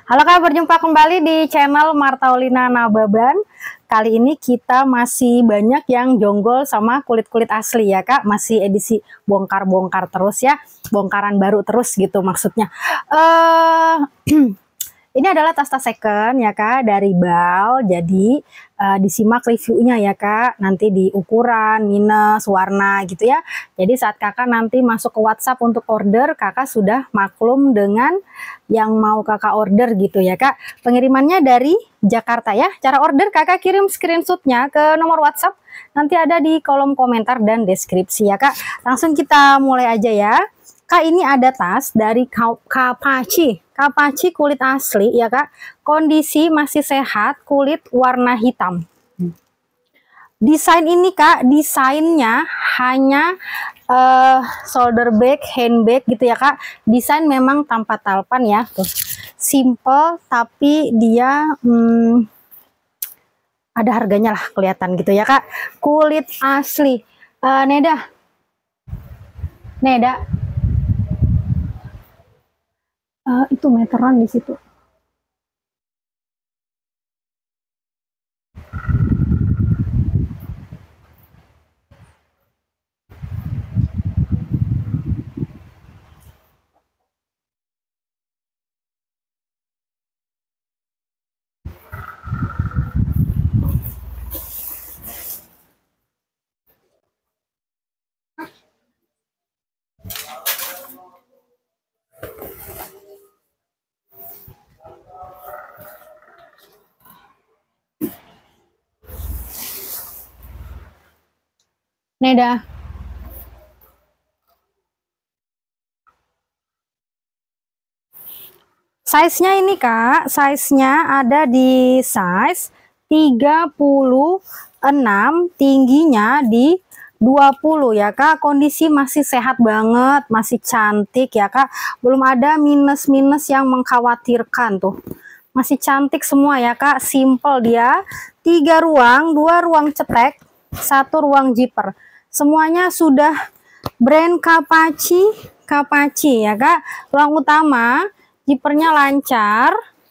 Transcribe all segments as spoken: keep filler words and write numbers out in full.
Halo Kak, berjumpa kembali di channel Martaulina Nababan. Kali ini kita masih banyak yang jonggol sama kulit-kulit asli ya Kak. Masih edisi bongkar-bongkar terus ya. Bongkaran baru terus gitu maksudnya. Uh, Ini adalah tas-tas second ya Kak dari Bal. Jadi uh, disimak reviewnya ya Kak. Nanti di ukuran, minus, warna gitu ya. Jadi saat Kakak nanti masuk ke WhatsApp untuk order, Kakak sudah maklum dengan yang mau Kakak order gitu ya Kak. Pengirimannya dari Jakarta ya. Cara order Kakak kirim screenshotnya ke nomor WhatsApp. Nanti ada di kolom komentar dan deskripsi ya Kak. Langsung kita mulai aja ya. Kak, ini ada tas dari Kapachi. Kapachi kulit asli ya Kak. Kondisi masih sehat, kulit warna hitam. Desain ini Kak, desainnya hanya uh, shoulder bag, handbag gitu ya Kak. Desain memang tanpa talpan ya. Tuh. Simple tapi dia hmm, ada harganya lah kelihatan gitu ya Kak. Kulit asli. Uh, Neda. Neda. Uh, itu meteran di situ. Neda. Size-nya ini Kak, size-nya ada di size tiga puluh enam, tingginya di dua puluh ya Kak. Kondisi masih sehat banget, masih cantik ya Kak. Belum ada minus-minus yang mengkhawatirkan tuh. Masih cantik semua ya Kak, simple dia. Tiga ruang, dua ruang cetek, satu ruang zipper. Semuanya sudah brand Kapachi, Kapachi ya Kak. Ruang utama, zippernya lancar.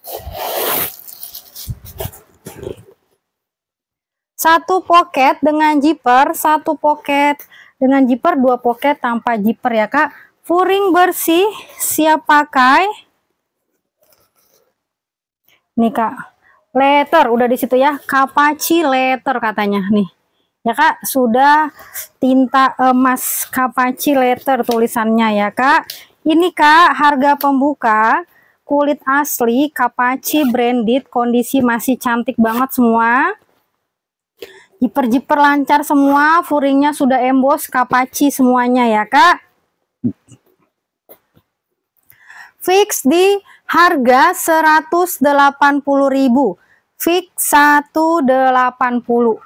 Satu pocket dengan zipper, satu pocket dengan zipper, dua pocket tanpa zipper ya Kak. Furing bersih, siap pakai. Nih Kak, letter udah di situ ya, Kapachi letter katanya nih. Ya Kak, sudah tinta emas Kapachi letter tulisannya ya Kak. Ini Kak, harga pembuka kulit asli Kapachi branded, kondisi masih cantik banget semua. Zipper-zipper lancar semua, furingnya sudah emboss Kapachi semuanya ya Kak. Fix di harga seratus delapan puluh ribu. Fix seratus delapan puluh.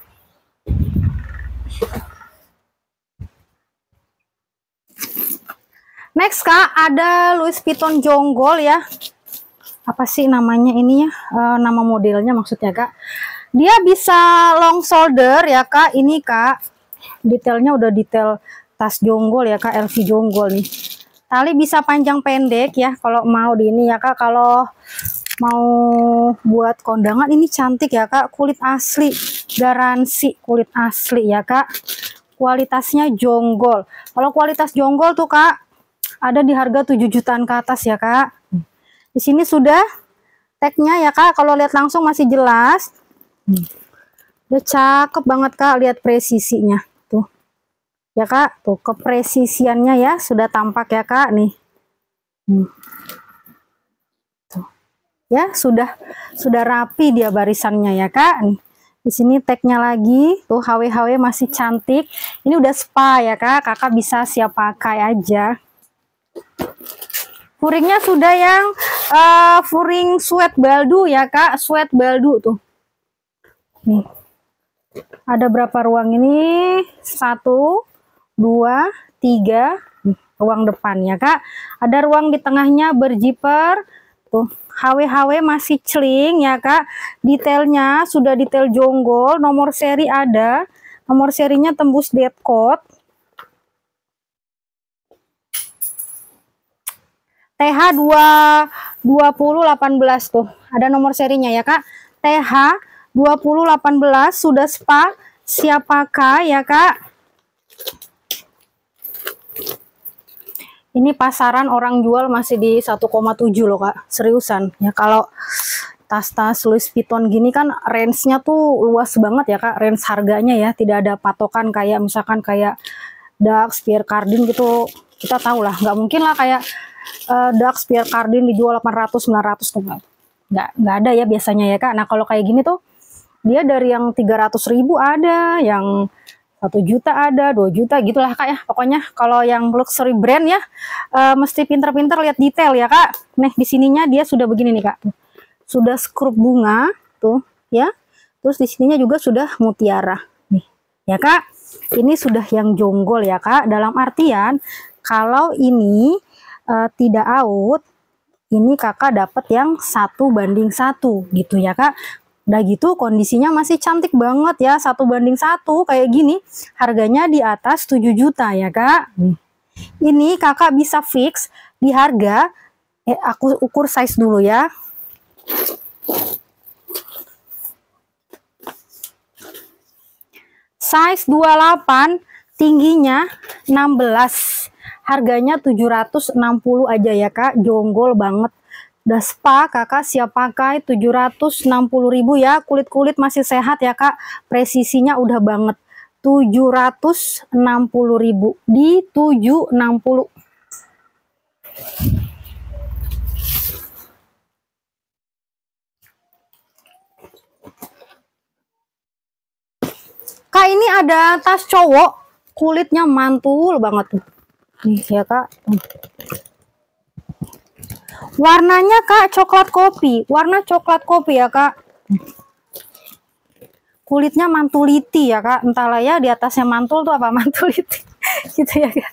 Next Kak, ada Louis Vuitton jonggol ya. Apa sih namanya ini ya? E, nama modelnya maksudnya Kak. Dia bisa long shoulder ya Kak. Ini Kak, detailnya udah detail tas jonggol ya Kak, L V jonggol nih. Tali bisa panjang pendek ya kalau mau di ini ya Kak. Kalau mau buat kondangan ini cantik ya Kak. Kulit asli, garansi kulit asli ya Kak. Kualitasnya jonggol. Kalau kualitas jonggol tuh Kak, ada di harga tujuh jutaan ke atas ya Kak. Di sini sudah tagnya ya Kak. Kalau lihat langsung masih jelas. Udah cakep banget Kak, lihat presisinya tuh. Ya Kak, tuh kepresisiannya ya sudah tampak ya Kak nih. Tuh. Ya, sudah sudah rapi dia barisannya ya Kak nih. Di sini tagnya lagi tuh, H W H W masih cantik. Ini udah spa ya Kak. Kakak bisa siap pakai aja. Furingnya sudah yang uh, furing sweat baldu ya Kak, sweat baldu tuh. Nih. Ada berapa ruang ini? Satu, dua, tiga. Nih, ruang depan ya Kak. Ada ruang di tengahnya berzipper. Tuh, H W H W masih celing ya Kak. Detailnya sudah detail jonggol, nomor seri ada. Nomor serinya tembus dead code. T H dua dua nol satu delapan tuh. Ada nomor serinya ya, Kak. T H dua nol satu delapan sudah spa, siap pakai ya, Kak. Ini pasaran orang jual masih di satu koma tujuh loh, Kak. Seriusan. Ya kalau tas-tas Louis Vuitton gini kan range-nya tuh luas banget ya, Kak. Range harganya ya, tidak ada patokan kayak misalkan kayak Dax, Pierre Cardin gitu. Kita tahu lah, nggak mungkin lah kayak uh, Dax, Pierre Cardin dijual delapan ratus sembilan ratus tuh, nggak nggak nggak ada ya biasanya ya, Kak. Nah kalau kayak gini tuh dia dari yang tiga ratus ribu ada, yang satu juta ada, dua juta gitulah, Kak ya. Pokoknya kalau yang luxury brand ya uh, mesti pinter-pinter lihat detail ya, Kak. Nih di sininya dia sudah begini nih, Kak. Sudah skrup bunga tuh ya. Terus di sininya juga sudah mutiara nih. Ya, Kak. Ini sudah yang jonggol ya, Kak. Dalam artian kalau ini uh, tidak out, ini Kakak dapat yang satu banding satu gitu ya, Kak. Udah gitu kondisinya masih cantik banget ya, satu banding satu kayak gini. Harganya di atas tujuh juta ya, Kak. Ini Kakak bisa fix di harga, eh aku ukur size dulu ya. Size dua puluh delapan, tingginya enam belas. Harganya tujuh ratus enam puluh aja ya, Kak. Jonggol banget. Udah spa, Kakak siap pakai tujuh ratus enam puluh ribu ya. Kulit-kulit masih sehat ya, Kak. Presisinya udah banget. tujuh ratus enam puluh ribu di tujuh ratus enam puluh. Kak, ini ada tas cowok, kulitnya mantul banget tuh. Nih ya, Kak. Warnanya, Kak, coklat kopi. Warna coklat kopi ya, Kak. Kulitnya mantuliti ya, Kak. Entahlah ya di atasnya mantul tuh apa mantuliti. Gitu ya, Kak.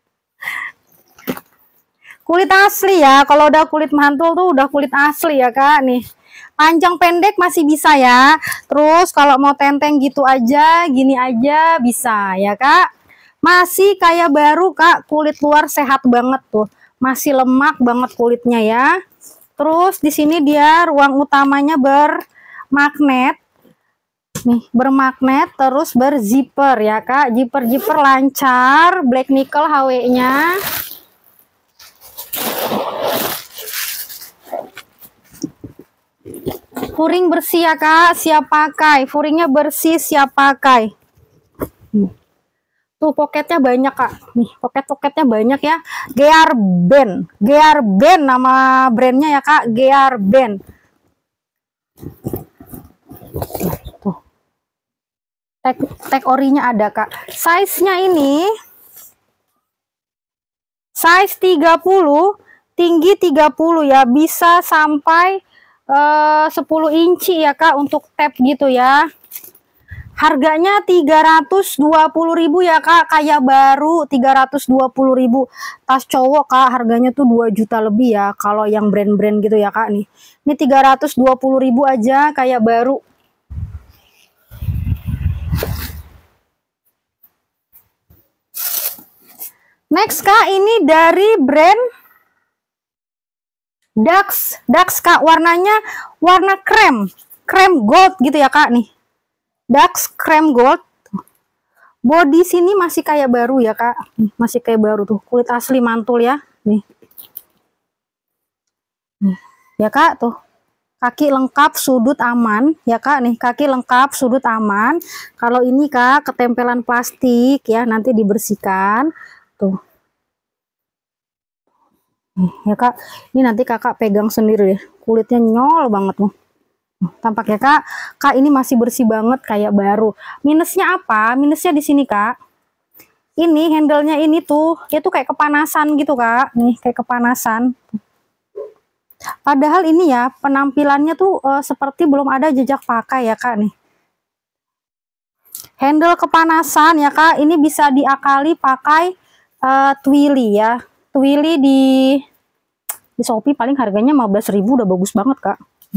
Kulit asli ya. Kalau udah kulit mantul tuh udah kulit asli ya, Kak. Nih. Panjang pendek masih bisa ya. Terus kalau mau tenteng gitu aja, gini aja bisa ya, Kak. Masih kayak baru, Kak. Kulit luar sehat banget tuh. Masih lemak banget kulitnya ya. Terus di sini dia ruang utamanya bermagnet. Nih, bermagnet terus berzipper ya, Kak. Zipper-zipper lancar, black nickel H W-nya. Furing bersih ya, Kak, siap pakai. Furingnya bersih, siap pakai. Tuh poketnya banyak, Kak. Nih, poket-poketnya banyak ya. Gearband. Gearband nama brandnya ya, Kak. Gearband. Tuh. Tag, tag orinya ada, Kak. Size-nya ini size tiga puluh, tinggi tiga puluh ya. Bisa sampai Uh, sepuluh inci ya, Kak, untuk tab gitu ya. Harganya tiga ratus dua puluh ribu ya, Kak, kayak baru tiga ratus dua puluh ribu. Tas cowok, Kak, harganya tuh dua juta lebih ya kalau yang brand-brand gitu ya, Kak. Nih ini tiga ratus dua puluh ribu aja kayak baru. Next, Kak, ini dari brand Dax, Dax, Kak, warnanya warna krem, krem gold gitu ya, Kak. Nih, Dax krem gold. Body sini masih kayak baru ya, Kak. Nih, masih kayak baru tuh, kulit asli mantul ya. Nih, nih ya, Kak, tuh kaki lengkap, sudut aman ya, Kak. Nih kaki lengkap, sudut aman. Kalau ini, Kak, ketempelan plastik ya, nanti dibersihkan tuh. Nih, ya, Kak, ini nanti Kakak pegang sendiri deh, kulitnya nyol banget tuh. Tampak ya, Kak. Kak, ini masih bersih banget kayak baru. Minusnya apa? Minusnya di sini, Kak. Ini handle-nya ini tuh, dia tuh kayak kepanasan gitu, Kak. Nih, kayak kepanasan. Padahal ini ya, penampilannya tuh uh, seperti belum ada jejak pakai ya, Kak. Nih. Handle kepanasan ya, Kak. Ini bisa diakali pakai uh, twilly ya. Twilly di di Shopee paling harganya lima belas ribu, udah bagus banget, Kak.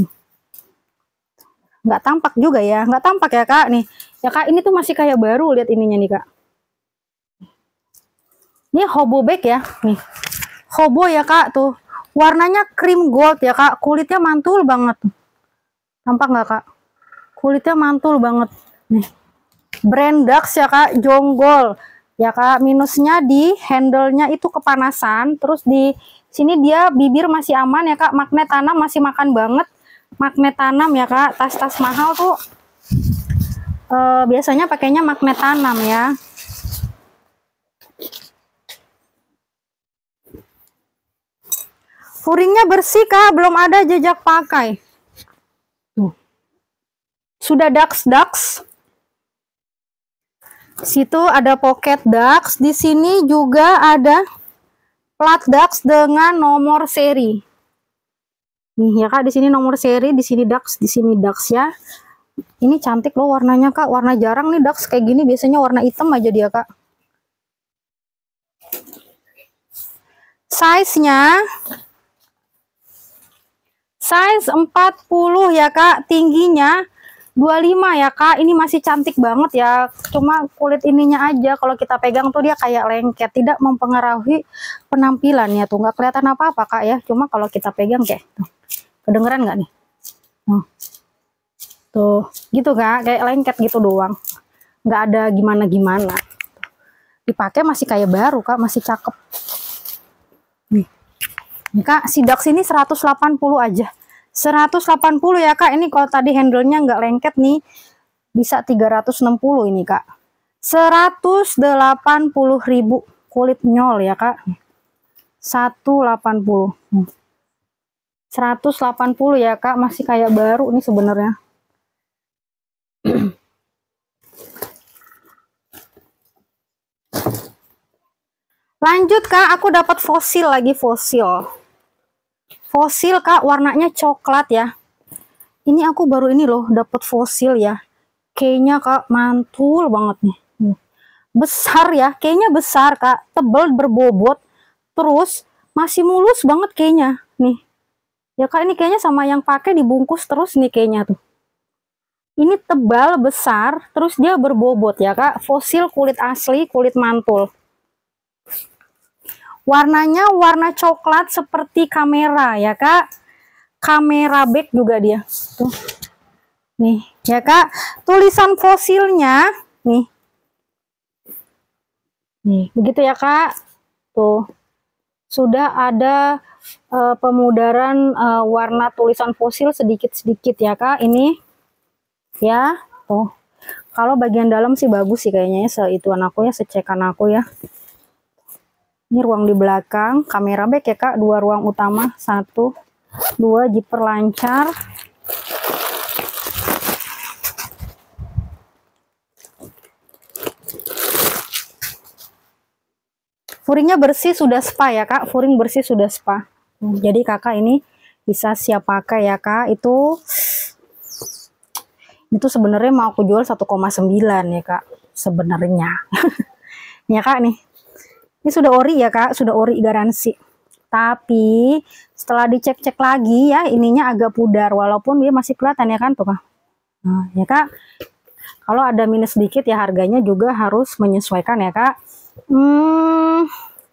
Nggak tampak juga ya, nggak tampak ya, Kak. Nih ya, Kak, ini tuh masih kayak baru, lihat ininya nih, Kak. Ini hobo bag ya, nih hobo ya, Kak, tuh Warnanya cream gold ya kak, kulitnya mantul banget. Nampak nggak kak? Kulitnya mantul banget. Nih, brand Dux ya kak, jonggol ya kak. Minusnya di handle-nya itu kepanasan. Terus di sini dia bibir masih aman ya kak. Magnet tanam masih makan banget. Magnet tanam ya kak. Tas-tas mahal tuh eh, biasanya pakainya magnet tanam ya. Furingnya bersih kak, belum ada jejak pakai. Tuh. Sudah Dux Dux. Situ ada pocket Dux, di sini juga ada plat Dux dengan nomor seri. Nih ya kak, di sini nomor seri, di sini Dux, di sini Dux ya. Ini cantik loh warnanya kak, warna jarang nih Dux kayak gini, biasanya warna hitam aja dia kak. Size-nya size empat puluh ya kak, tingginya dua puluh lima ya kak. Ini masih cantik banget ya, cuma kulit ininya aja kalau kita pegang tuh dia kayak lengket, tidak mempengaruhi penampilannya tuh, nggak kelihatan apa-apa kak ya. Cuma kalau kita pegang kayak tuh, kedengeran nggak nih? Tuh. Tuh gitu kak, kayak lengket gitu doang, nggak ada gimana-gimana. Dipakai masih kayak baru kak, masih cakep. Nih, nih kak, si Dux ini seratus delapan puluh aja. seratus delapan puluh ya kak. Ini kalau tadi handle-nya nggak lengket nih, bisa tiga ratus enam puluh ini kak. seratus delapan puluh ribu, kulit nyol ya kak. seratus delapan puluh. seratus delapan puluh ya kak, masih kayak baru nih sebenarnya. Lanjut kak, aku dapat fosil lagi, fosil. Fosil kak, warnanya coklat ya. Ini aku baru ini loh dapat fosil ya. Kayaknya kak mantul banget nih. Besar ya, kayaknya besar kak, tebal berbobot, terus masih mulus banget kayaknya nih. Ya kak, ini kayaknya sama yang pakai dibungkus terus nih kayaknya tuh. Ini tebal, besar, terus dia berbobot ya kak. Fosil kulit asli, kulit mantul. Warnanya warna coklat seperti kamera ya kak. Kamera back juga dia. Tuh. Nih ya kak. Tulisan fosilnya nih. Nih begitu ya kak. Tuh. Sudah ada uh, pemudaran uh, warna tulisan fosil sedikit-sedikit ya kak. Ini ya. Tuh. Kalau bagian dalam sih bagus sih kayaknya ya. Seituan aku ya, secekan aku ya. Ini ruang di belakang, kamera back ya kak, dua ruang utama, satu, dua, zipper lancar. Furingnya bersih sudah spa ya kak, furing bersih sudah spa. Jadi kakak ini bisa siap pakai ya kak. Itu itu sebenarnya mau aku jual satu koma sembilan ya kak, sebenarnya. Ya kak nih. Ini sudah ori ya kak, sudah ori garansi. Tapi setelah dicek-cek lagi ya, ininya agak pudar. Walaupun dia masih kelihatan ya kan tuh kak. Nah, ya kak, kalau ada minus sedikit ya harganya juga harus menyesuaikan ya kak. Hmm,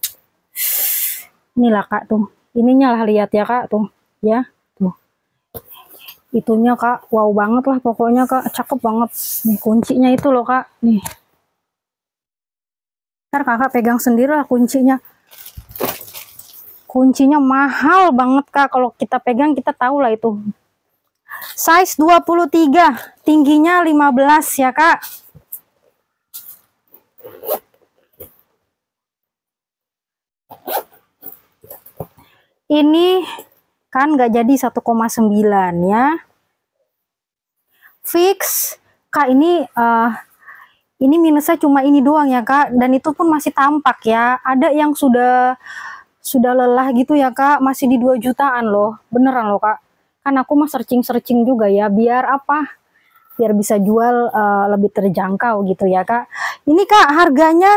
inilah kak tuh, ininya lah lihat ya kak tuh, ya tuh. Itunya kak, wow banget lah pokoknya kak, cakep banget. Nih kuncinya itu loh kak, nih. Ntar kakak pegang sendiri lah kuncinya. Kuncinya mahal banget kak, kalau kita pegang kita tahu lah itu. Size dua puluh tiga, tingginya lima belas ya kak. Ini kan nggak jadi satu koma sembilan ya. Fix kak, ini uh, ini minusnya cuma ini doang ya kak, dan itu pun masih tampak ya. Ada yang sudah sudah lelah gitu ya kak, masih di dua jutaan loh, beneran loh kak. Kan aku mah searching-searching juga ya, biar apa? Biar bisa jual uh, lebih terjangkau gitu ya kak. Ini kak harganya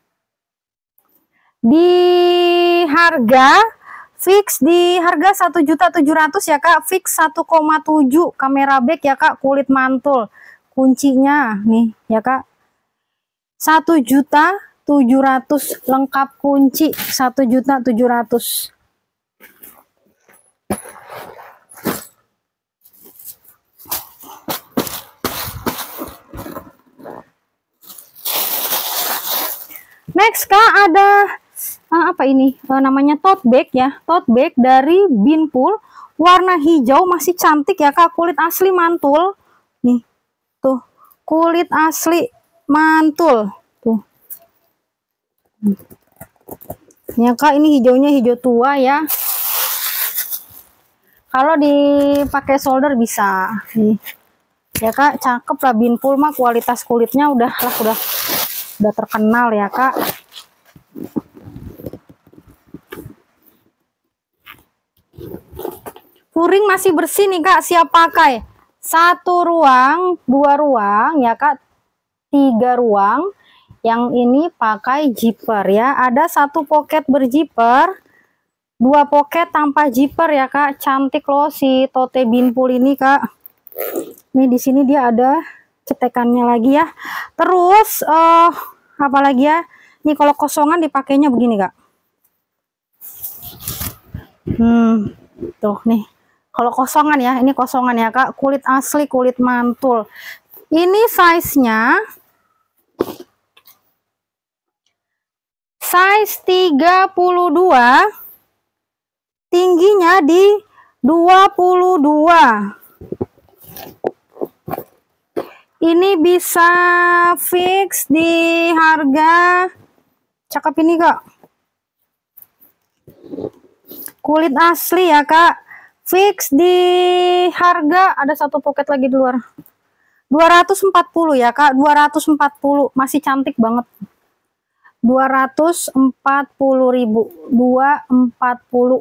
di harga fix di harga satu juta tujuh ratus ribu ya kak, fix satu koma tujuh, kamera back ya kak, kulit mantul. Kuncinya nih ya kak. satu juta tujuh ratus ribu lengkap kunci, satu juta tujuh ratus ribu. Next kak ada uh, apa ini uh, namanya tote bag ya, tote bag dari Binpool, warna hijau, masih cantik ya kak, kulit asli mantul nih, tuh kulit asli mantul tuh ya kak. Ini hijaunya hijau tua ya, kalau dipakai solder bisa nih ya kak, cakep lah. Binpool mah kualitas kulitnya udah lah udah udah terkenal ya kak. Furing masih bersih nih kak, siap pakai. Satu ruang, dua ruang ya kak, tiga ruang. Yang ini pakai zipper ya, ada satu pocket berzipper, dua pocket tanpa zipper ya kak. Cantik loh si tote Binpool ini kak. Nih di sini dia ada cetekannya lagi ya. Terus uh, apa lagi ya? Nih kalau kosongan dipakainya begini kak. Hmm, tuh nih. Kalau kosongan ya, ini kosongan ya kak. Kulit asli, kulit mantul. Ini size-nya size tiga puluh dua. Tingginya di dua puluh dua. Ini bisa fix di harga cakep ini kak, kulit asli ya kak, fix di harga, ada satu pocket lagi di luar, dua ratus empat puluh ya kak, dua ratus empat puluh, masih cantik banget, dua ratus empat puluh ribu, dua ratus empat puluh,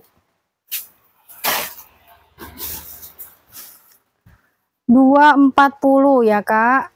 dua ratus empat puluh ya kak.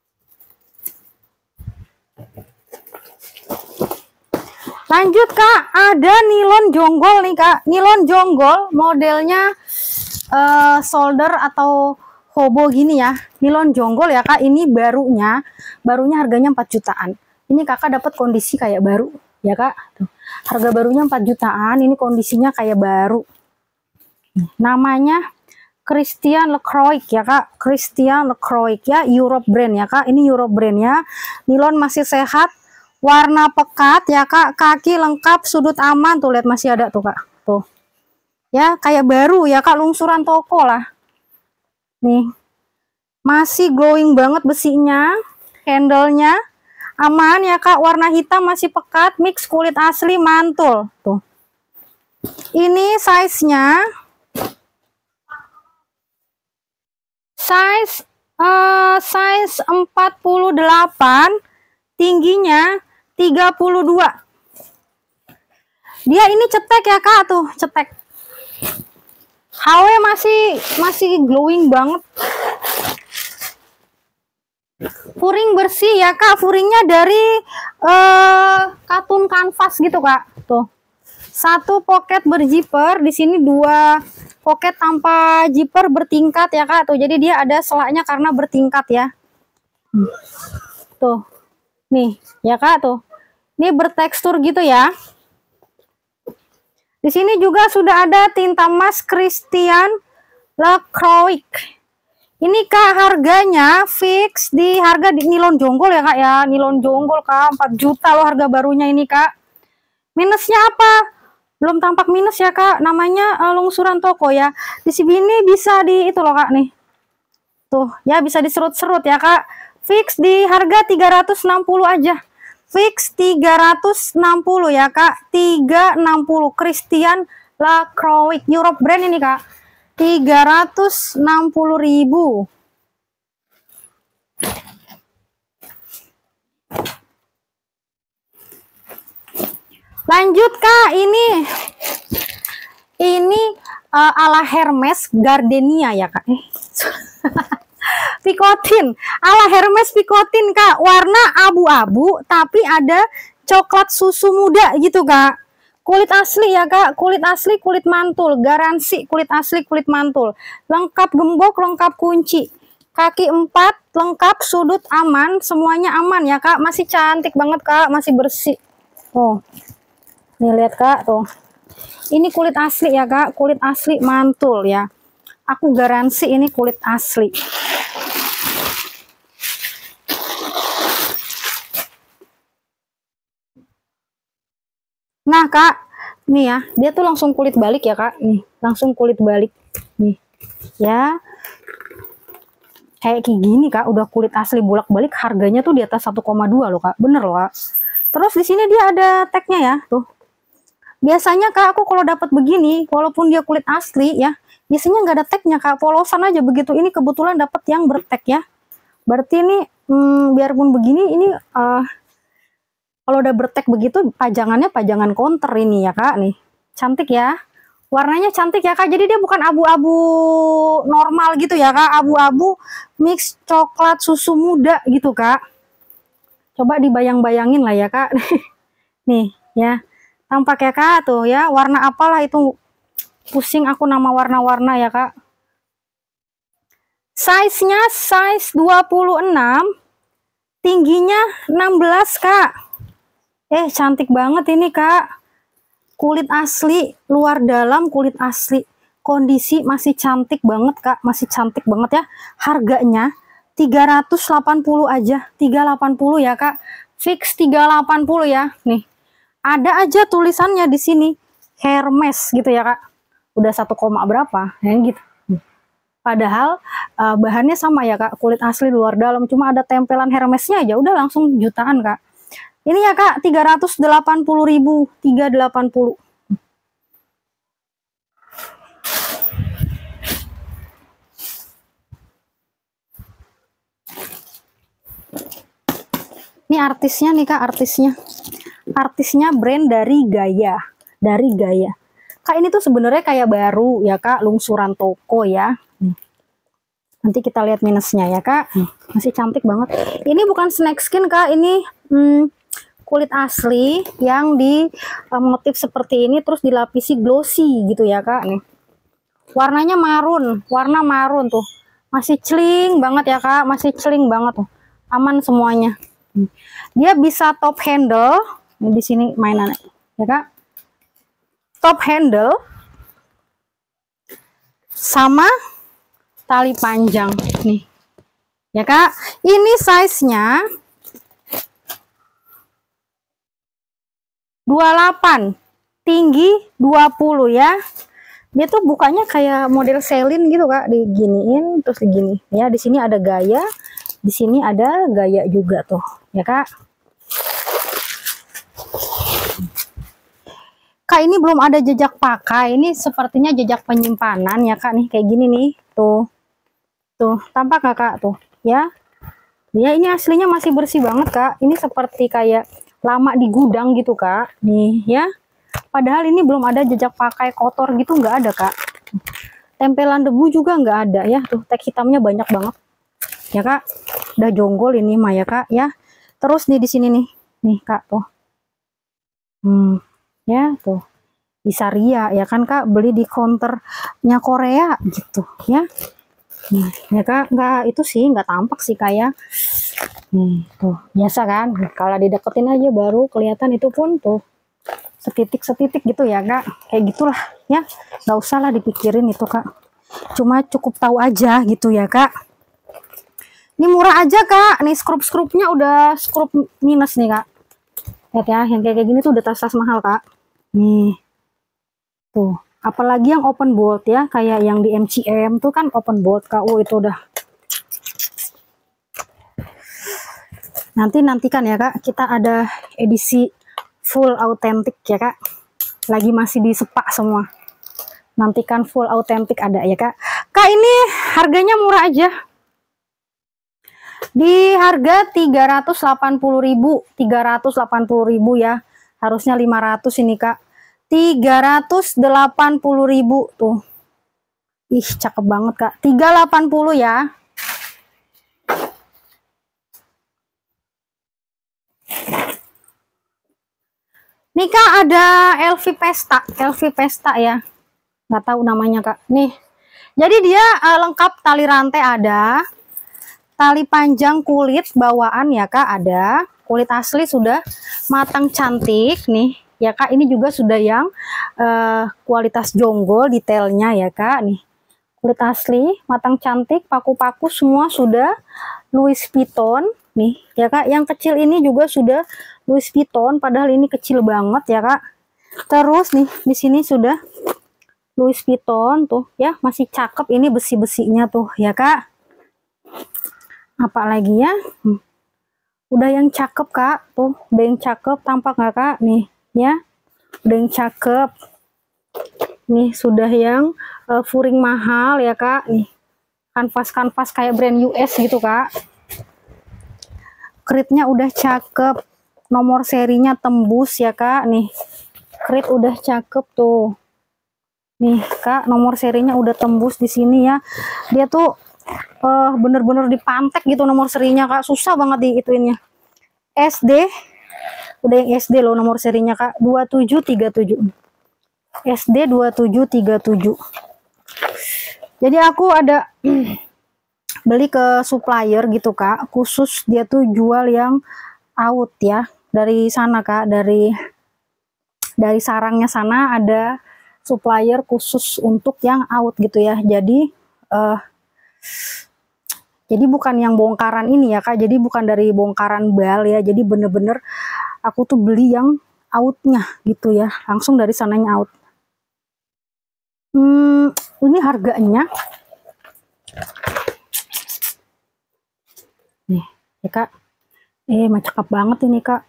Lanjut kak, ada nilon jonggol nih kak, nilon jonggol modelnya uh, solder atau hobo gini ya, nilon jonggol ya kak. Ini barunya, barunya harganya empat jutaan. Ini kakak dapat kondisi kayak baru ya kak. Tuh, harga barunya empat jutaan, ini kondisinya kayak baru. Namanya Christian Lacroix ya kak, Christian Lacroix ya, Europe brand ya kak. Ini Europe brand ya, nilon masih sehat, warna pekat ya kak, kaki lengkap, sudut aman, tuh lihat masih ada tuh kak, tuh ya kayak baru ya kak, lungsuran toko lah. Nih masih glowing banget besinya, handle-nya aman ya kak, warna hitam masih pekat, mix kulit asli mantul. Tuh ini size-nya size uh, size empat puluh delapan, tingginya tiga puluh dua. Dia ini cetek ya kak, tuh cetek. H W masih masih glowing banget. Furing bersih ya kak, furingnya dari uh, katun kanvas gitu kak. Tuh satu pocket berzipper, di sini dua pocket tanpa zipper bertingkat ya kak. Tuh jadi dia ada selaknya karena bertingkat ya. Tuh nih ya kak, tuh ini bertekstur gitu ya. Di sini juga sudah ada tinta emas Christian Lacroix. Ini kak harganya fix di harga di nilon jonggol ya kak ya, nilon jonggol kak, empat juta loh harga barunya ini kak. Minusnya apa? Belum tampak minus ya kak, namanya uh, lungsuran toko ya. Di sini bisa di itu loh kak nih. Tuh ya bisa diserut-serut ya kak. Fix di harga tiga ratus enam puluh aja. Fix tiga ratus enam puluh ya kak, tiga ratus enam puluh, Christian Lacroix, Europe brand ini kak, tiga ratus enam puluh ribu. Lanjut kak, ini ini uh, ala Hermes Gardenia ya kak. Eh. Picotin, ala Hermes Picotin kak, warna abu-abu tapi ada coklat susu muda gitu kak. Kulit asli ya kak, kulit asli, kulit mantul, garansi kulit asli, kulit mantul, lengkap gembok, lengkap kunci, kaki empat, lengkap, sudut aman, semuanya aman ya kak. Masih cantik banget kak, masih bersih. Oh nih lihat kak, tuh ini kulit asli ya kak, kulit asli mantul ya. Aku garansi ini kulit asli. Nah kak, nih ya, dia tuh langsung kulit balik ya kak, nih langsung kulit balik, nih ya, kayak kayak gini kak, udah kulit asli bolak balik, harganya tuh di atas satu koma dua loh kak, bener loh kak. Terus di sini dia ada tagnya ya, tuh. Biasanya kak, aku kalau dapat begini, walaupun dia kulit asli ya, biasanya nggak ada tagnya kak, polosan aja begitu. Ini kebetulan dapat yang bertag ya, berarti ini hmm, biarpun begini, ini uh, kalau udah bertag begitu, pajangannya pajangan counter ini ya kak, nih cantik ya, warnanya cantik ya kak. Jadi dia bukan abu-abu normal gitu ya kak, abu-abu mix coklat susu muda gitu kak. Coba dibayang-bayangin lah ya kak. Nih ya, tampak ya kak, tuh ya, warna apalah itu, pusing aku nama warna-warna ya kak. Size-nya size dua puluh enam, tingginya enam belas kak. Eh cantik banget ini kak, kulit asli, luar dalam kulit asli, kondisi masih cantik banget kak, masih cantik banget ya. Harganya tiga ratus delapan puluh aja, tiga ratus delapan puluh ya kak, fix tiga ratus delapan puluh ya. Nih ada aja tulisannya di sini Hermes gitu ya kak, udah satu koma berapa ya gitu. Padahal uh, bahannya sama ya kak, kulit asli luar dalam, cuma ada tempelan Hermesnya aja udah langsung jutaan kak. Ini ya kak, tiga ratus delapan puluh ribu, tiga ratus delapan puluh. Ini artisnya nih kak, artisnya. Artisnya brand dari Gaya, dari Gaya. Kak ini tuh sebenarnya kayak baru ya kak, lungsuran toko ya. Nih. Nanti kita lihat minusnya ya kak. Nih, masih cantik banget. Ini bukan snack skin kak, ini hmm, kulit asli yang di uh, motif seperti ini, terus dilapisi glossy gitu ya kak. Nih. Warnanya marun, warna marun tuh. Masih celing banget ya kak, masih celing banget tuh. Aman semuanya. Dia bisa top handle, di sini mainan ya kak, top handle sama tali panjang nih ya kak. Ini size nya dua puluh delapan, tinggi dua puluh ya. Dia tuh bukanya kayak model Celine gitu kak, diginiin terus digini ya. Di sini ada Gaya, di sini ada Gaya juga tuh ya kak. Kak ini belum ada jejak pakai, ini sepertinya jejak penyimpanan ya kak, nih kayak gini nih, tuh tuh tampak gak kak tuh ya. Ya ini aslinya masih bersih banget kak, ini seperti kayak lama di gudang gitu kak, nih ya. Padahal ini belum ada jejak pakai kotor gitu, nggak ada kak. Tempelan debu juga nggak ada ya, tuh tag hitamnya banyak banget ya kak. Udah jonggol ini mah ya kak ya. Terus nih di sini nih, nih kak tuh, hmm, ya tuh bisa ria ya kan kak, beli di counternya Korea gitu ya. Nah ya kak, nggak itu sih nggak tampak sih kayak nih tuh, biasa kan, kalau dideketin aja baru kelihatan, itu pun tuh setitik-setitik gitu ya kak, kayak gitulah ya, nggak usah lah dipikirin itu kak, cuma cukup tahu aja gitu ya kak. Ini murah aja kak, nih skrup-skrupnya udah skrup minus nih kak, lihat ya, yang kayak gini tuh udah tas-tas mahal kak. Nih tuh, apalagi yang open bolt ya, kayak yang di M C M tuh kan open bolt kak. Oh itu udah, nanti nantikan ya kak, kita ada edisi full autentik ya kak, lagi masih di sepak semua, nantikan full autentik ada ya kak. Kak ini harganya murah aja, di harga tiga ratus delapan puluh ribu, tiga ratus delapan puluh ribu ya, harusnya lima ratus ini kak, tiga ratus delapan puluh ribu tuh. Ih cakep banget kak, tiga ratus delapan puluh ya. Nih kak ada L V Pesta, L V Pesta ya, nggak tahu namanya kak. Nih jadi dia uh, lengkap, tali rantai ada, tali panjang kulit bawaan ya kak ada, kulit asli sudah matang cantik nih ya kak. Ini juga sudah yang uh, kualitas jonggol detailnya ya kak, nih kulit asli matang cantik, paku-paku semua sudah Louis Vuitton nih ya kak. Yang kecil ini juga sudah Louis Vuitton, padahal ini kecil banget ya kak. Terus nih di sini sudah Louis Vuitton tuh ya, masih cakep ini besi-besinya tuh ya Kak. Apalagi ya, hmm. udah yang cakep Kak, tuh udah yang cakep, tampak nggak Kak nih ya, udah yang cakep nih, sudah yang uh, furing mahal ya Kak nih, kanvas-kanvas kayak brand U S gitu Kak. Kritnya udah cakep, nomor serinya tembus ya Kak nih, krit udah cakep tuh nih Kak, nomor serinya udah tembus di sini ya. Dia tuh bener-bener uh, dipantek gitu nomor serinya Kak, susah banget diituinnya. S D udah yang S D loh nomor serinya Kak, dua tujuh tiga tujuh. S D dua tujuh tiga tujuh. Jadi aku ada beli ke supplier gitu Kak, khusus dia tuh jual yang out ya, dari sana Kak, dari dari sarangnya sana ada supplier khusus untuk yang out gitu ya. Jadi uh, jadi bukan yang bongkaran ini ya Kak, jadi bukan dari bongkaran bal ya, jadi bener-bener aku tuh beli yang outnya gitu ya, langsung dari sananya out. Hmm, ini harganya nih ya Kak, eh mah cakep banget ini Kak,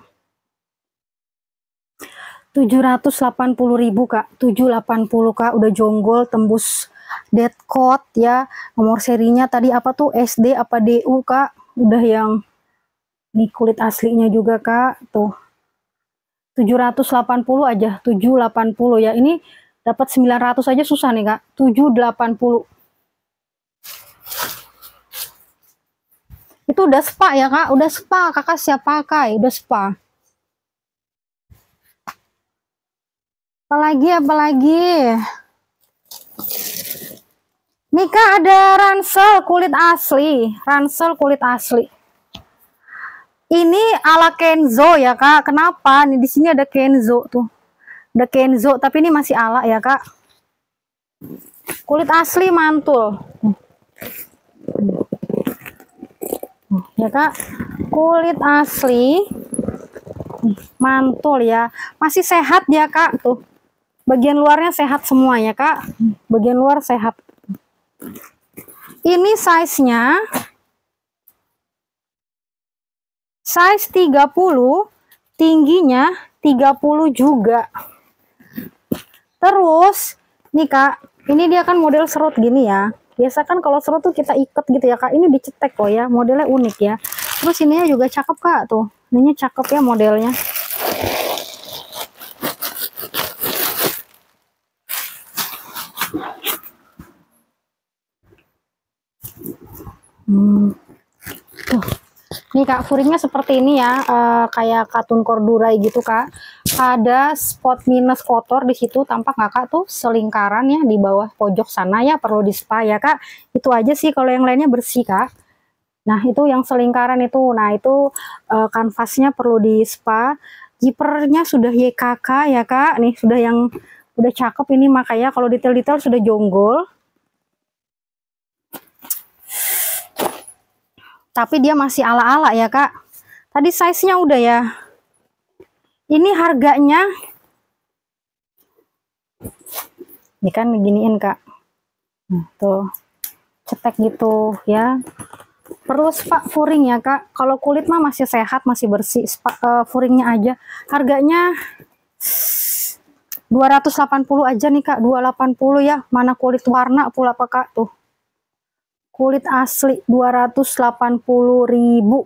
tujuh ratus delapan puluh ribu Kak, tujuh ratus delapan puluh Kak, udah jonggol tembus dead coat ya. Nomor serinya tadi apa tuh, S D apa D U Kak, udah yang nih kulit aslinya juga Kak, tuh tujuh ratus delapan puluh aja, tujuh ratus delapan puluh ya. Ini dapat sembilan ratus aja susah nih Kak, tujuh ratus delapan puluh. Itu udah spa ya Kak, udah spa, Kakak siap pakai, udah spa. Apalagi apalagi nih Kak, ada ransel kulit asli, ransel kulit asli. Ini ala Kenzo ya Kak. Kenapa? Nih di sini ada Kenzo tuh. Ada Kenzo, tapi ini masih ala ya Kak. Kulit asli mantul. Ya Kak. Kulit asli mantul ya. Masih sehat ya Kak tuh. Bagian luarnya sehat semua ya Kak. Bagian luar sehat. Ini size-nya size tiga puluh, tingginya tiga puluh juga. Terus nih Kak, ini dia kan model serut gini ya. Biasa kan kalau serut tuh kita ikat gitu ya Kak. Ini dicetek kok ya, modelnya unik ya. Terus ininya juga cakep Kak tuh. Ininya cakep ya modelnya. Hmm. Tuh. Nih Kak, furingnya seperti ini ya, uh, kayak katun corduroy gitu Kak. Ada spot minus kotor di situ, tampak nggak Kak tuh selingkaran ya di bawah pojok sana ya, perlu di spa ya Kak. Itu aja sih, kalau yang lainnya bersih Kak. Nah itu yang selingkaran itu, nah itu uh, kanvasnya perlu di spa. Zippernya sudah Y K K ya Kak, nih sudah yang udah cakep ini, makanya kalau detail-detail sudah jonggol. Tapi dia masih ala-ala ya Kak. Tadi size-nya udah ya. Ini harganya, ini kan beginiin Kak. Nah, tuh cetek gitu ya. Perlu spa furing ya Kak. Kalau kulit mah masih sehat, masih bersih, spa uh, furingnya aja. Harganya dua ratus delapan puluh aja nih Kak, dua ratus delapan puluh ya. Mana kulit warna pula apa Kak tuh. Kulit asli dua ratus delapan puluh ribu.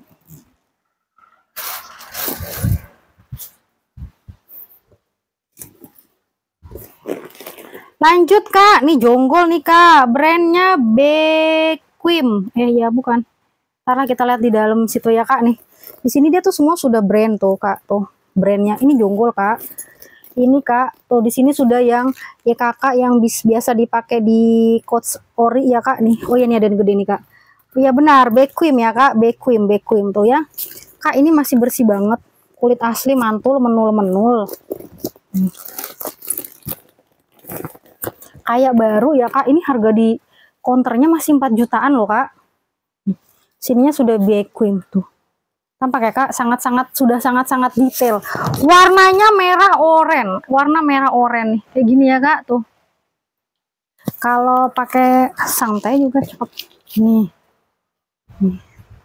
Lanjut Kak, nih jonggol nih Kak, brandnya Bequim. Eh ya bukan. Karena kita lihat di dalam situ ya Kak nih. Di sini dia tuh semua sudah brand tuh Kak, tuh brandnya. Ini jonggol Kak. Ini Kak, tuh di sini sudah yang Y K K yang bis, biasa dipakai di coach ori ya Kak nih. Oh ya, ini ada yang gede nih Kak. Iya benar, Bequim ya Kak, Bequim, Bequim tuh ya. Kak ini masih bersih banget, kulit asli mantul, menul-menul. Hmm. Kayak baru ya Kak, ini harga di counternya masih empat jutaan loh Kak. Sininya sudah Bequim tuh. Tampak ya kak, sangat-sangat sudah sangat-sangat detail. Warnanya merah oranye, warna merah oranye kayak gini ya kak tuh. Kalau pakai santai juga cakep. Nih. Nih.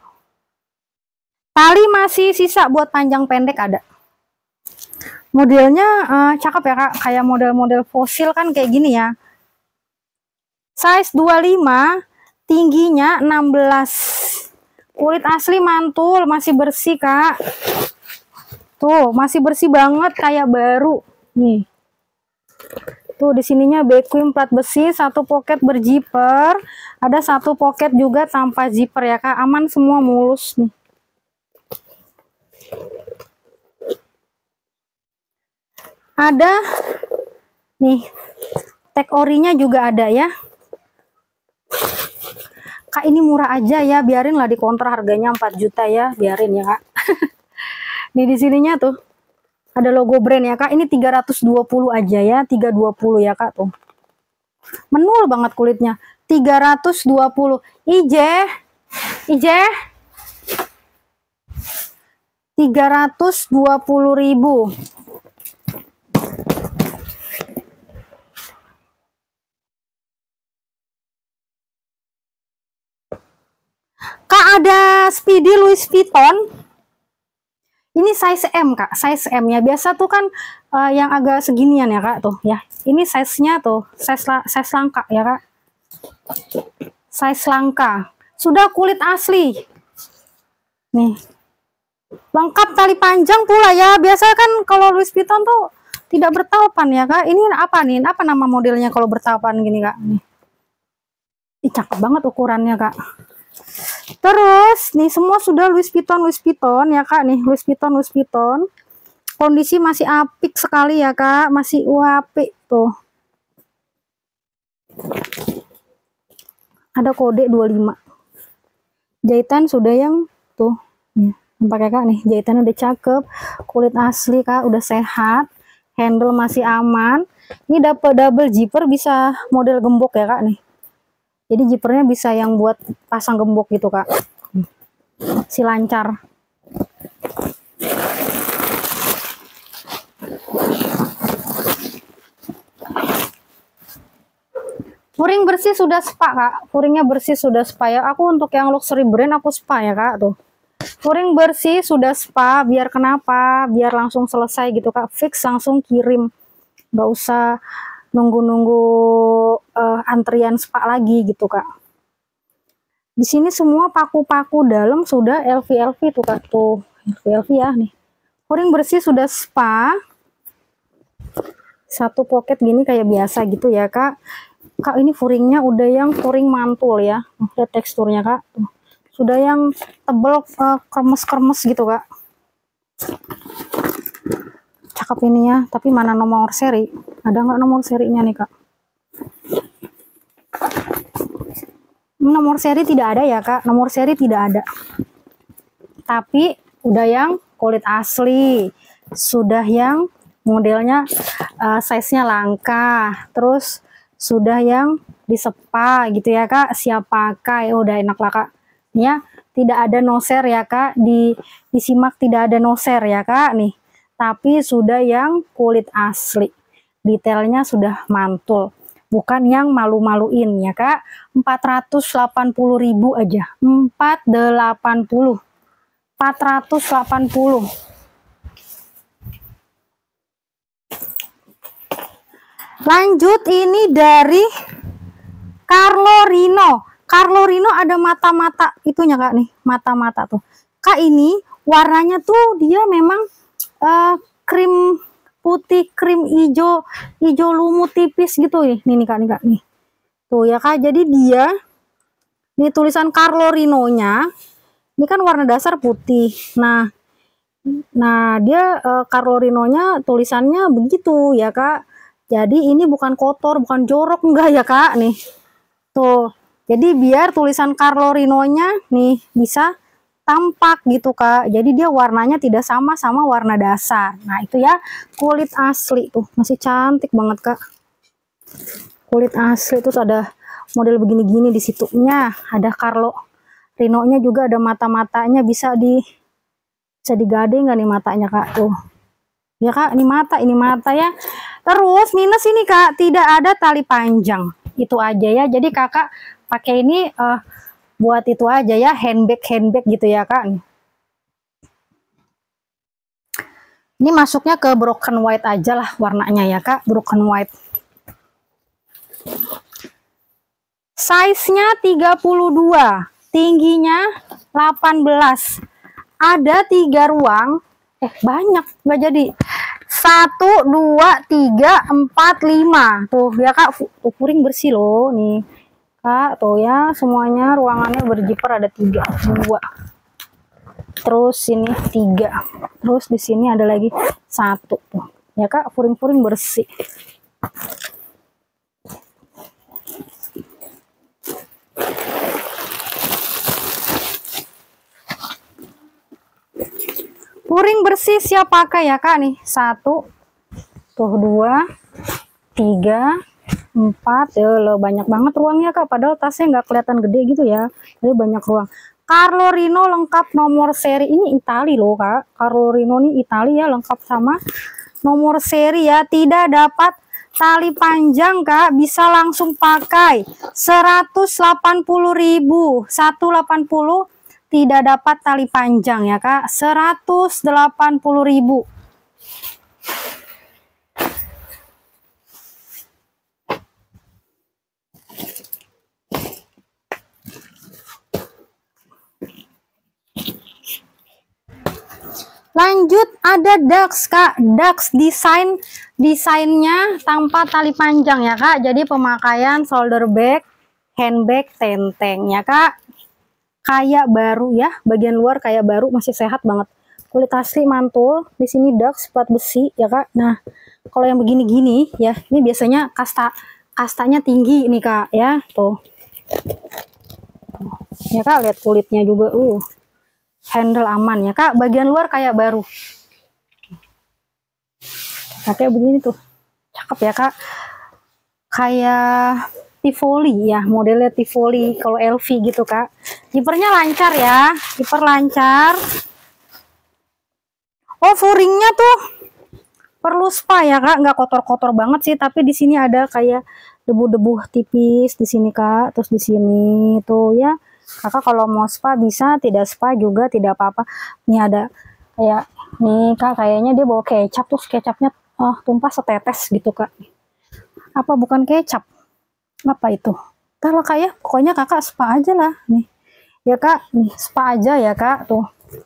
Tali masih sisa buat panjang pendek ada. Modelnya uh, cakep ya kak, kayak model-model fosil kan kayak gini ya. Size dua puluh lima, tingginya enam belas. Kulit asli mantul, masih bersih kak. Tuh, masih bersih banget kayak baru. Nih. Tuh di sininya backquim plat besi, satu pocket berzipper, ada satu pocket juga tanpa zipper ya kak. Aman semua, mulus nih. Ada nih tag orinya juga ada ya kak. Ini murah aja ya, biarin lah di konter harganya empat juta ya, biarin ya kak. Nih di sininya tuh ada logo brand ya kak. Ini tiga ratus dua puluh aja ya, tiga ratus dua puluh ya kak tuh. Menul banget kulitnya, tiga ratus dua puluh. Ije Ije tiga ratus dua puluh ribu. Kak ada Speedy Louis Vuitton. Ini size M kak, size M ya. Biasa tuh kan uh, yang agak seginian ya kak tuh ya. Ini size-nya tuh, size, size langka ya kak. Size langka. Sudah kulit asli. Nih. Lengkap tali panjang pula ya. Biasa kan kalau Louis Vuitton tuh tidak bertaupan ya kak. Ini apa nih? Apa nama modelnya kalau bertaupan gini kak? Nih. Ih, cakep banget ukurannya kak. Terus nih semua sudah Louis Vuitton Louis Vuitton ya kak. Nih Louis Vuitton Louis Vuitton. Kondisi masih apik sekali ya kak, masih apik tuh. Ada kode dua puluh lima. Jahitan sudah yang tuh ya, pakai kak nih, jahitan udah cakep, kulit asli kak, udah sehat, handle masih aman. Ini dapat double zipper, bisa model gembok ya kak nih. Jadi zippernya bisa yang buat pasang gembok gitu kak. Si lancar. Furing bersih sudah spa kak. Furingnya bersih sudah spa ya. Aku untuk yang luxury brand aku spa ya kak tuh. Furing bersih sudah spa. Biar kenapa? Biar langsung selesai gitu kak. Fix langsung kirim. Gak usah nunggu-nunggu uh, antrian spa lagi gitu kak. Di sini semua paku-paku dalam sudah L V L V tuh kak tuh, L V L V ya nih. Furing bersih sudah spa. Satu pocket gini kayak biasa gitu ya kak. Kak ini furingnya udah yang furing mantul ya. Lihat teksturnya kak. Tuh. Sudah yang tebel uh, kremes-kremes gitu kak. Cakep ini ya, tapi mana nomor seri? Ada nggak nomor serinya nih kak? Nomor seri tidak ada ya kak, nomor seri tidak ada. Tapi udah yang kulit asli, sudah yang modelnya uh, size-nya langka, terus sudah yang disepa gitu ya kak, siap pakai, udah enak lah kak. Ya, tidak ada noser ya kak, di disimak tidak ada noser ya kak nih. Tapi sudah yang kulit asli, detailnya sudah mantul, bukan yang malu-maluin ya kak. Empat ratus delapan puluh ribu aja, empat ratus delapan puluh, empat ratus delapan puluh. Lanjut ini dari Carlo Rino. Carlo Rino ada mata-mata itunya kak nih, mata-mata tuh kak. Ini warnanya tuh dia memang Uh, krim putih, krim hijau, hijau lumut tipis gitu ya. Nih nih kak, nih kak nih. Tuh ya kak. Jadi dia, nih tulisan Carlo Rino-nya, ini kan warna dasar putih. Nah, nah dia uh, Carlo Rino-nya tulisannya begitu ya kak. Jadi ini bukan kotor, bukan jorok, enggak ya kak nih. Tuh. Jadi biar tulisan Carlo Rino-nya nih bisa tampak gitu kak. Jadi dia warnanya tidak sama sama warna dasar. Nah itu ya kulit asli tuh, masih cantik banget kak. Kulit asli tuh ada model begini-gini di situnya. Ada Carlo Rino-nya juga, ada mata-matanya bisa di Bisa digade nggak nih matanya kak? Tuh ya kak, ini mata, ini mata ya. Terus minus ini kak, tidak ada tali panjang. Itu aja ya, jadi kakak pakai ini uh, buat itu aja ya, handbag handbag gitu ya kak. Ini masuknya ke broken white aja lah warnanya ya kak, broken white. Size-nya tiga puluh dua, tingginya delapan belas. Ada tiga ruang, eh banyak, nggak jadi. Satu, dua, tiga, empat, lima. Tuh ya kak, tuh puring bersih loh nih kak. Tuh ya, semuanya ruangannya berjiper, ada tiga, dua. Terus sini tiga. Terus di sini ada lagi satu. Tuh ya kak, puring-puring bersih. Puring bersih siap pakai ya kak nih. Satu, tuh dua, tiga, empat. Ya lo banyak banget ruangnya kak. Padahal tasnya nggak kelihatan gede gitu ya. Jadi banyak ruang. Carlo Rino lengkap nomor seri. Ini Itali loh kak. Carlo Rino nih Itali ya, lengkap sama nomor seri ya. Tidak dapat tali panjang kak. Bisa langsung pakai. seratus delapan puluh ribu. seratus delapan puluh. Tidak dapat tali panjang ya kak, seratus delapan puluh ribu. Lanjut ada Dux kak, Dux desain desainnya tanpa tali panjang ya kak. Jadi pemakaian shoulder bag, handbag, tenteng ya kak. Kayak baru ya, bagian luar kayak baru, masih sehat banget. Kulit asli mantul, di sini Dux plat besi ya kak. Nah kalau yang begini-gini ya, ini biasanya kasta kastanya tinggi nih kak ya. Tuh ya kak, lihat kulitnya juga, uh handle aman ya kak. Bagian luar kayak baru, nah, kayak begini tuh, cakep ya kak. Kayak Tivoli ya, modelnya Tivoli kalau L V gitu kak. Zipernya lancar ya, ziper lancar. Oh furingnya tuh perlu spa ya kak, nggak kotor-kotor banget sih, tapi di sini ada kayak debu-debu tipis di sini kak. Terus di sini tuh ya, kakak kalau mau spa bisa, tidak spa juga tidak apa-apa. Ini ada kayak nih kak, kayaknya dia bawa kecap, terus kecapnya oh, tumpah setetes gitu kak. Apa bukan kecap? Apa itu? Kalau kayak pokoknya kakak spa aja lah nih ya kak, nih spa aja ya kak. Tuh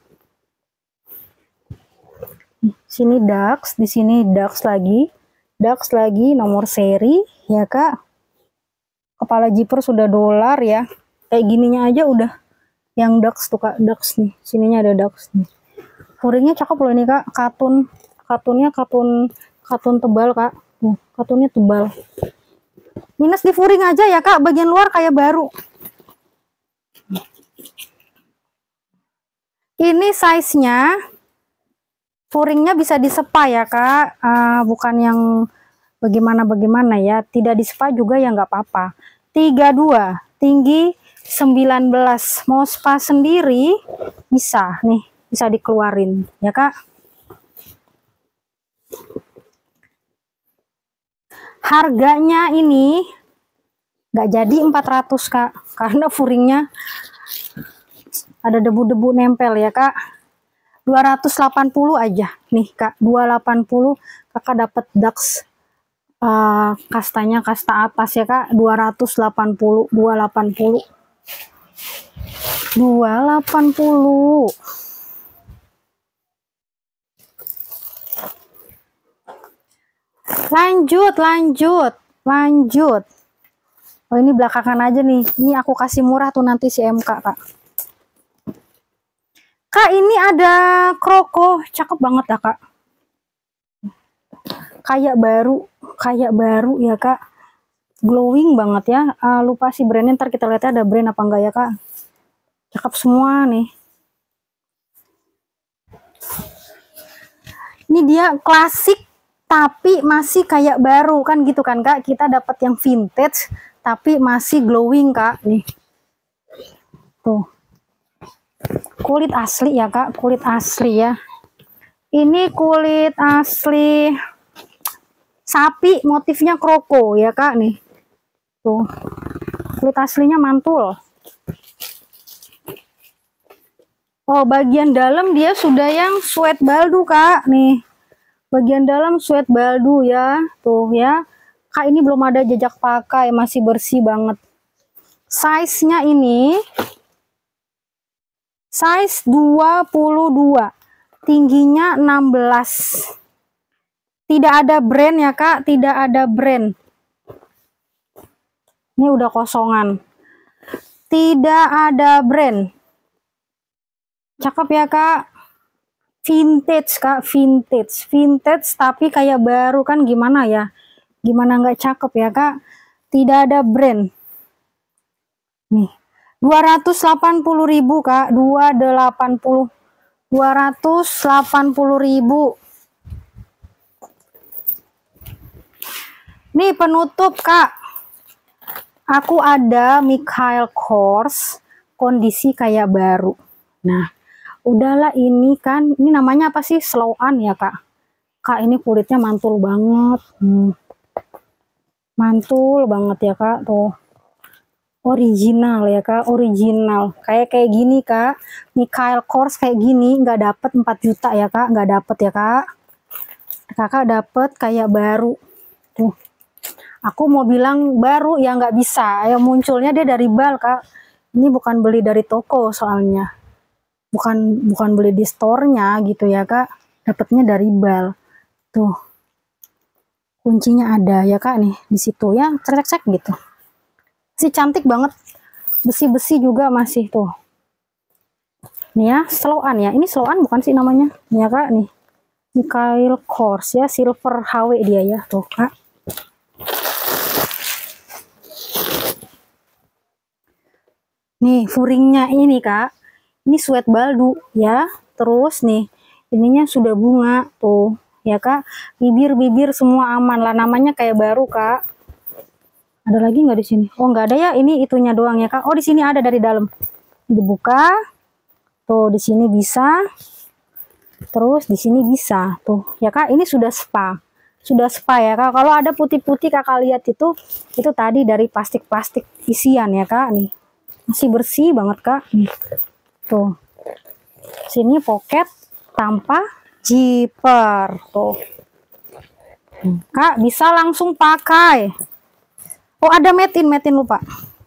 nih, sini Dux, di sini Dux lagi, Dux lagi nomor seri ya kak. Kepala zipper sudah dolar ya, kayak gininya aja udah yang Dux tuh kak. Dux nih, sininya ada Dux nih. Furingnya cakep loh ini kak, katun, katunnya katun katun tebal kak. Tuh, katunnya tebal. Minus di furing aja ya kak, bagian luar kayak baru. Ini size-nya, furingnya bisa disepa ya kak, uh, bukan yang bagaimana-bagaimana ya, tidak disepa juga ya nggak apa-apa. tiga puluh dua, tinggi sembilan belas, mau spa sendiri bisa nih, bisa dikeluarin ya kak. Harganya ini nggak jadi empat ratus kak, karena furingnya ada debu-debu nempel ya kak. Dua ratus delapan puluh aja nih kak, dua ratus delapan puluh kakak dapat Dux uh, kastanya, kasta atas ya kak. Dua ratus delapan puluh, dua ratus delapan puluh, dua ratus delapan puluh. Lanjut, lanjut, lanjut. Oh ini belakangan aja nih. Ini aku kasih murah tuh nanti si M K kak. Kak ini ada kroko, cakep banget ya kak. Kayak baru, kayak baru ya kak. Glowing banget ya. Uh, lupa sih brandnya, ntar kita lihat ada brand apa enggak ya kak. Cakep semua nih. Ini dia klasik tapi masih kayak baru kan gitu kan kak. Kita dapat yang vintage tapi masih glowing kak nih. Tuh. kulit asli ya kak, kulit asli ya. Ini kulit asli sapi, motifnya kroko ya kak nih. Tuh, kulit aslinya mantul. Oh, bagian dalam dia sudah yang sweat baldu kak nih. Bagian dalam sweat baldu ya, tuh ya. Kak ini belum ada jejak pakai, masih bersih banget. Size-nya ini size dua puluh dua, tingginya enam belas. Tidak ada brand ya kak, tidak ada brand. Ini udah kosongan. Tidak ada brand. Cakep ya kak. Vintage kak, vintage. Vintage tapi kayak baru kan, gimana ya? Gimana nggak cakep ya kak? Tidak ada brand. Nih, dua ratus delapan puluh ribu kak, dua ratus delapan puluh. dua ratus delapan puluh ribu. Nih penutup kak. Aku ada Michael Kors, kondisi kayak baru. Nah, udahlah ini kan, ini namanya apa sih? Slow-an ya kak. Kak ini kulitnya mantul banget. Hmm. Mantul banget ya kak, tuh. Original ya kak, original. Kayak kayak gini kak, Michael Kors kayak gini, nggak dapet empat juta ya kak, nggak dapet ya kak. Kakak dapet kayak baru. Tuh. Aku mau bilang baru ya nggak bisa, ya munculnya dia dari bal kak. Ini bukan beli dari toko soalnya, bukan bukan beli di store-nya gitu ya kak. Dapatnya dari bal. Tuh, kuncinya ada ya kak nih di situ ya, cek-cek gitu. Masih cantik banget, besi-besi juga masih tuh. Nih ya, slow-an ya. Ini slow-an bukan sih namanya? Nih ya kak nih, Michael Kors ya, silver H W dia ya tuh kak. Nih furingnya ini kak, ini sweat baldu ya. Terus nih ininya sudah bunga tuh ya kak. Bibir-bibir semua aman lah, namanya kayak baru kak. Ada lagi nggak di sini? Oh nggak ada ya, ini itunya doang ya kak. Oh di sini ada dari dalam, dibuka tuh, di sini bisa, terus di sini bisa tuh ya kak. Ini sudah spa, sudah spa ya kak. Kalau ada putih-putih kakak lihat itu, itu tadi dari plastik-plastik isian ya kak. Nih masih bersih banget kak. Nih. Tuh, sini pocket tanpa zipper tuh kak, bisa langsung pakai. Oh ada metin, metin lupa.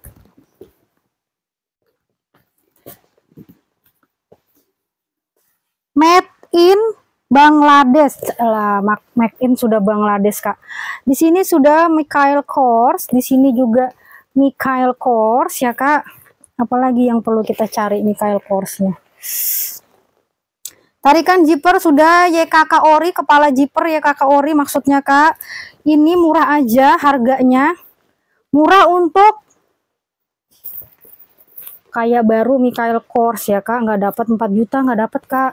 Made in Bangladesh lah, make in sudah Bangladesh kak. Di sini sudah Michael Kors, di sini juga Michael Kors ya kak. Apalagi yang perlu kita cari Michael Korsnya. Tarikan zipper sudah Y K K ori, kepala zipper Y K K ori maksudnya kak. Ini murah aja harganya. Murah untuk kayak baru Michael Kors ya kak, nggak dapat empat juta, nggak dapat kak.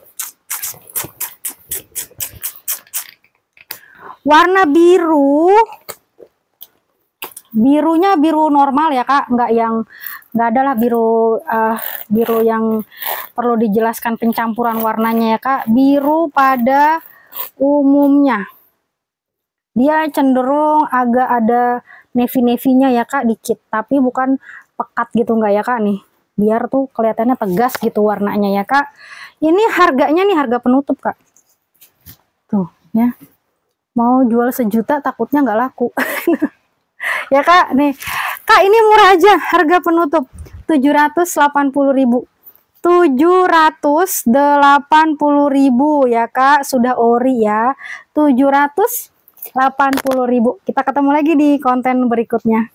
Warna biru, birunya biru normal ya kak, nggak yang nggak adalah biru uh, biru yang perlu dijelaskan pencampuran warnanya ya kak. Biru pada umumnya dia cenderung agak ada navy-navy-nya ya kak dikit, tapi bukan pekat gitu nggak ya kak nih, biar tuh kelihatannya tegas gitu warnanya ya kak. Ini harganya nih harga penutup kak, tuh ya, mau jual sejuta takutnya nggak laku. Ya kak nih kak, ini murah aja, harga penutup tujuh ratus delapan puluh ribu. tujuh ratus delapan puluh ribu ya kak, sudah ori ya. Tujuh ratus delapan puluh ribu. Kita ketemu lagi di konten berikutnya.